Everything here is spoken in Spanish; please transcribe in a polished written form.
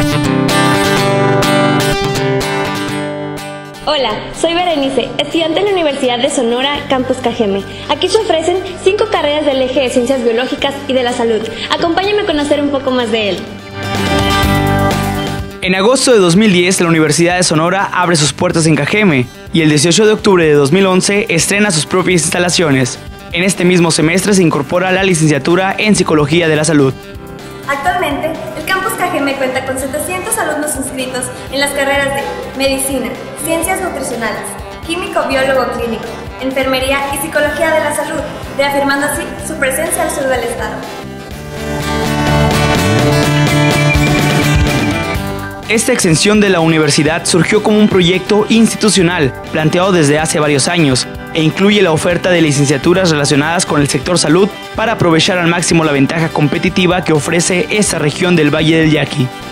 Hola, soy Berenice, estudiante en la Universidad de Sonora, Campus Cajeme. Aquí se ofrecen 5 carreras del eje de Ciencias Biológicas y de la Salud. Acompáñame a conocer un poco más de él. En agosto de 2010, la Universidad de Sonora abre sus puertas en Cajeme y el 18 de octubre de 2011 estrena sus propias instalaciones. En este mismo semestre se incorpora la licenciatura en Psicología de la Salud. Actualmente, el Campus Cajeme cuenta con 700 alumnos inscritos en las carreras de Medicina, Ciencias Nutricionales, Químico Biólogo Clínico, Enfermería y Psicología de la Salud, reafirmando así su presencia al sur del estado. Esta extensión de la universidad surgió como un proyecto institucional planteado desde hace varios años e incluye la oferta de licenciaturas relacionadas con el sector salud para aprovechar al máximo la ventaja competitiva que ofrece esta región del Valle del Yaqui.